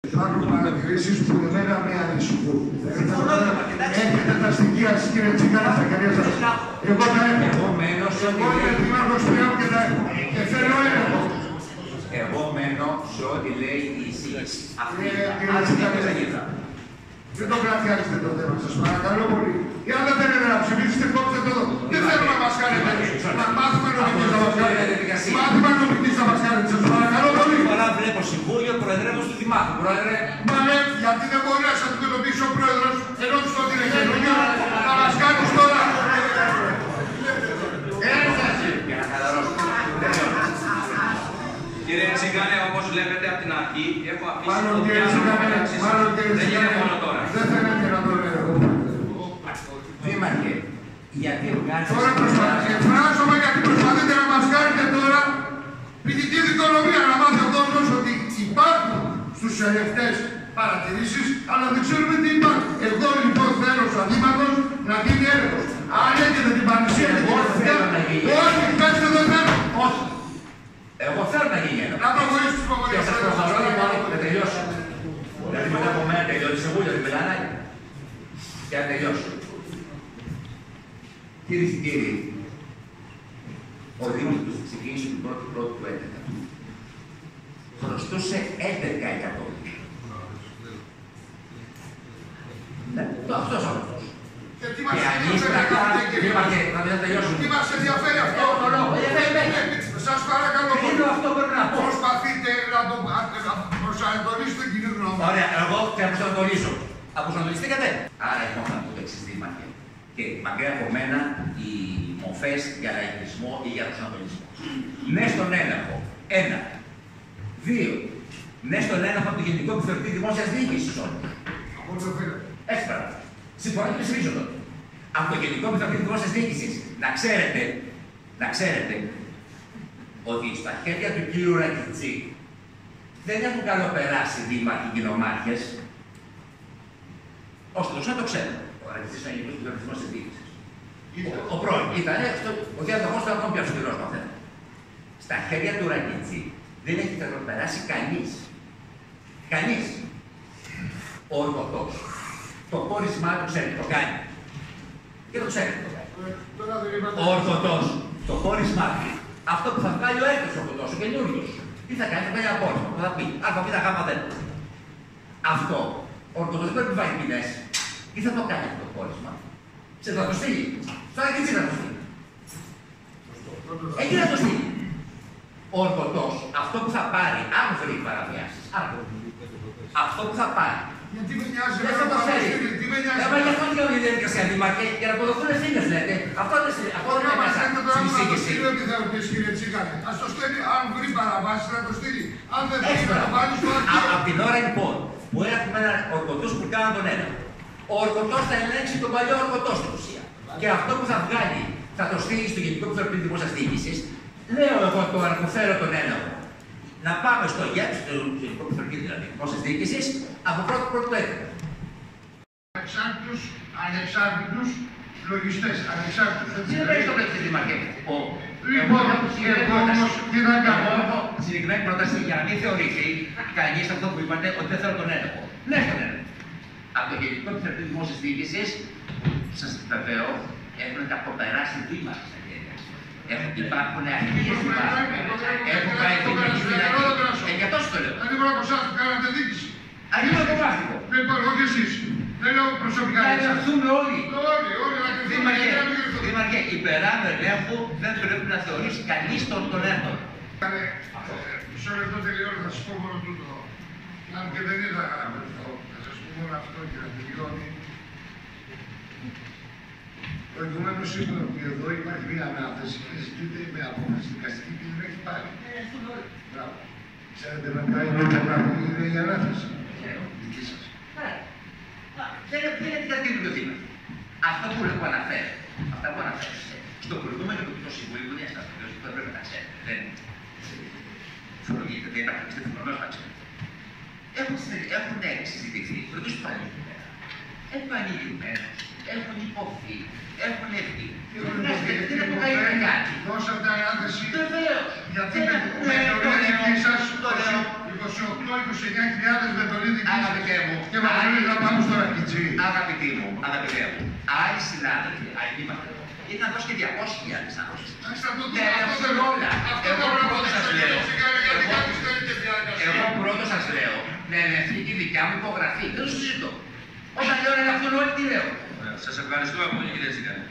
Υπάρχουν παρατηρήσεις που εμένα με ανησυχούν. Έχετε τα στοιχεία σας, κύριε Τσικάρα, στα χέρια σας. Εγώ τα έχω. Εγώ είμαι δημάρχος πλέον και τα έχω. Και θέλω έλεγχο. Εγώ μένω σε ό,τι λέει η εισήγηση. Αυτή είναι. Δεν το κρατιάζετε το θέμα σας, παρακαλώ πολύ. Ή αν δεν θέλετε να ψηφίσετε, κόψτε το εδώ. Δεν θέλω να μας κάνετε. Μάθημα νομικής να μας κάνετε. Μάθημα νομικής να μας κάνετε. Σας παρακαλώ πολύ. Τώρα βλέπω συμβούλιο προεδρεύω του Δημάρχου. Πρόεδρε. Μα ναι, γιατί δεν μπορεί να σας αντιμετωπίσει ο πρόεδρος ενώ του το είναι καινούργιο να μας κάνεις τώρα. Έφτασε. Για να χαλαρώσω. Κύριε Τσιγκάνε, όπως βλέπετε από την αρχή, έχω αφήσει Μάλλον το κύριε διάλογο. Τσιγκάνε, Δεν είναι μόνο τώρα. Δεν θέλετε να το λέω. Δήμαρχε, γιατί βγάζετε... Τώρα εκφράζομαι γιατί προσπαθείτε να μας κάνετε τώρα ποινική δικονομία, να μάθει ο κόσμος ότι υπάρχουν στους ελευτές παρατηρήσεις, αλλά δεν ξέρουμε τι υπάρχουν. Εγώ λοιπόν θέλω σαν δήμαρχος να γίνει έλεγχος. Αν έχετε την παρουσία και την ευθεία, όχι, πέστε δεν θέλω. Όχι. Εγώ θέλω να γίνει έλεγχος. Να προχωρήσω τις προχωρήσεις. Και σας προχωρώ λοιπόν να τελειώσω. Δηλαδή μετά από μένα τελειώνει σε βούλια, δεν μιλάνε. Και να τελειώσω. Κυρίες και κύριοι, ο Δήμος του ξεκίνησε την πρώτη του 11. Χρωστούσε 11 εκατομμύρια. Ναι, αυτός ο λόγος. Και αν είστε να κάνετε, θα τελειώσω. Τι μας ενδιαφέρει αυτό? Σας παρακαλώ, προσπαθείτε να προσανατολίσετε τον κοινό γνώμη. Ωραία, εγώ θα προσανατολίσω. Αποσανατολιστήκατε. Άρα έχω να πω το εξής, Δήμαρχε. Και μακριά από μένα οι μορφές για λαϊκισμό ή για προσανατολισμό. Ναι στον έλεγχο. 1. 2. Ναι στον έλεγχο από το Γενικό Επιθεωρητή Δημόσιας Διοίκησης όμως. Από ό,τι το θέλετε. Έτσι πράγμα. Συμφωνώ και ψηφίζω τότε. Από το Γενικό Επιθεωρητή Δημόσιας Διοίκησης. Να ξέρετε ότι στα χέρια του κύριου Ρακιτζή δεν έχουν καλοπεράσει δήμαρχοι και νομάρχες. Ωστόσο να το ξέρετε. Ο Ρακιτζής είναι γενικός του Δημόσιας Διοίκησης. Ο πρώην ήταν ο διαδοχός του ακόμη πιο αυστηρός μαθαίνω. Στα χέρια του Ρακιτζή δεν έχει καλοπεράσει κανείς. Κανείς. Ο ορκωτός. Το πόρισμά του ξέρει, το κάνει. Και το ξέρει το κάνει. Ο ορκωτός, το πόρισμά του. Αυτό που θα βγάλει ο έρθος ορκωτός, ο καινούριος. Τι θα κάνει, θα βγάλει ένα πόρισμα που θα πει α, β, γ, δ. Αυτό. Ο ορκωτός δεν πρέπει να βάλει ποινές. Τι θα το κάνει αυτό το πόρισμα. Σε θα το στείλει. Στο Ρακιτζή θα το στείλει. Εκεί θα το στείλει. Ο ορκωτός, αυτό που θα πάρει, αν βρει παραβιάσεις, αυτό που θα πάρει. Γιατί με νοιάζει δεν θα το φέρει. Τι με νοιάζει. Μα γι' αυτό είναι η διαδικασία, Δήμαρχε, για να αποδοθούν ευθύνες, λέτε. Αυτό δεν είναι μέσα στην εισήγηση. Δεν είναι ότι κύριε Τσίκανε. Ας το στέλνει, αν βρει παραβάσεις να το στείλει. Αν δεν βρει να το βάλει στο αρχείο. Από την ώρα λοιπόν που έχουμε έναν ορκωτούς που κάνουν τον έλεγχο, ο ορκωτός θα ελέγξει τον παλιό ορκωτό στην ουσία. Και αυτό που θα βγάλει θα το στείλει στο Γενικό Επιθεωρητή Δημόσιας Διοίκησης. Λέω εγώ τώρα που θέλω τον έλεγχο. Να πάμε στο ΓΕΠ, στο Γενικό Επιθεωρητή δηλαδή Δημόσιας Διοίκησης, από πρώτο έτοιμο. Ανεξάρτητους λογιστές. Ανεξάρτητους. Δεν έχει το πλέον Δήμαρχε. Λοιπόν, εγώ όμως τι να κάνω. Έχω συγκεκριμένη πρόταση για να μην θεωρηθεί κανείς αυτό που είπατε ότι δεν θέλω τον έλεγχο. Ναι, τον έλεγχο. Από το Γενικό Επιθεωρητή Δημόσιας Διοίκησης, σας βεβαιώ, έχουν αποπεράσει βήματα στα χέρια. Υπάρχουν αρχίες έχουν πάει φυλακή. Για τόσο το λέω. Δεν μπορώ από εσάς που κάνατε δίκηση. Αρχίζω το μάθηκο. Λοιπόν, όχι εσείς. Δεν λέω προσωπικά. Να ελεγχθούμε όλοι. Όλοι να κρυφθούμε. Δήμαρχε, υπεράνω ελέγχου δεν πρέπει να θεωρήσει κανείς τον έρθον. Μισό λεπτό τελειώνω, θα σας πω μόνο τούτο. Αν και δεν είδα αυτό, θα σας πω μόνο αυτό και να τελειώνει. Προηγουμένως είπαμε ότι εδώ υπάρχει μία ανάθεση και ζητείται με απόφαση δικαστική και δεν έχει πάρει. Μπράβο. Ξέρετε με ποια είναι η ανάθεση. Δική σας. Δεν είναι κάτι το δήμαρχο. Αυτό που έχω αναφέρει, αυτά που αναφέρει στο προηγούμενο το Συμβούλιο Διαστατικών, δεν πρέπει να τα ξέρετε. Δεν φορολογείται, δεν υπάρχει πιστευτικό να ξέρετε. Έχουν συζητηθεί, ρωτήσω πάλι επανειλημμένως, έχουν υποθεί, έχουν έρθει. Δεν έχουν κάνει κάτι. Δώσατε ανάθεση. Βεβαίως. Γιατί με το δίκη σας 28-29.000 με το δίκη να πάμε στο Ρακιτζή. Αγαπητοί μου, άλλοι συνάδελφοι, άλλοι είμαστε εδώ, γιατί να δώσει και 200.000 άνθρωποι. Εγώ πρώτος σας λέω να ελεγχθεί και η δικιά μου υπογραφή. Δεν το συζητώ. Όταν λέω να ελεγχθούν όλοι, τι λέω. Σας ευχαριστούμε πολύ, κύριε Τσικάνη.